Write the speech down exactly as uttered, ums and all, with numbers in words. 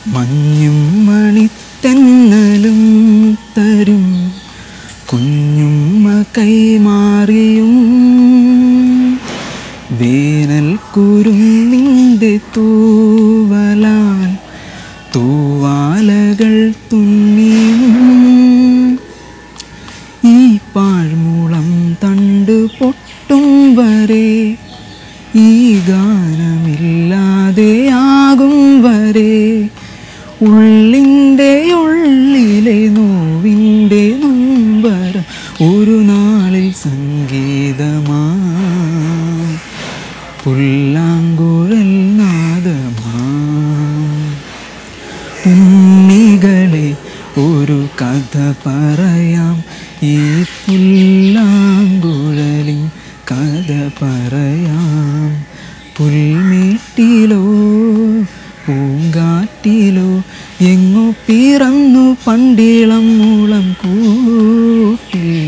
മഞ്ഞും മണിത്തെന്നലും തരും കുഞ്ഞുമ്മ കൈമാറിയും വേനൽ കുരുന്നിൻ്റെ തൂവലാൽ തൂവാലകൾ തുന്നിയും ഈ പാഴ്മുളം തണ്ട് പൊട്ടും വരെ ഈ ഗാനമില്ലാതെയാകും വരെ ഉള്ളിൻ്റെ ഉള്ളിലെ നോവിൻ്റെ നൊമ്പരം ഒരു നാളിൽ സംഗീതമാ പുല്ലാങ്കുഴൽ നാദമാ. ഉണ്ണികളെ ഒരു കഥ പറയാം, ഈ പുല്ലാങ്കുഴലിൻ കഥ പറയാം. പുൽമേട്ടിലോ പൂങ്കാറ്റിലോ എങ്ങോ പിറന്നു പണ്ടിളം മുളം കൂട്ടിൽ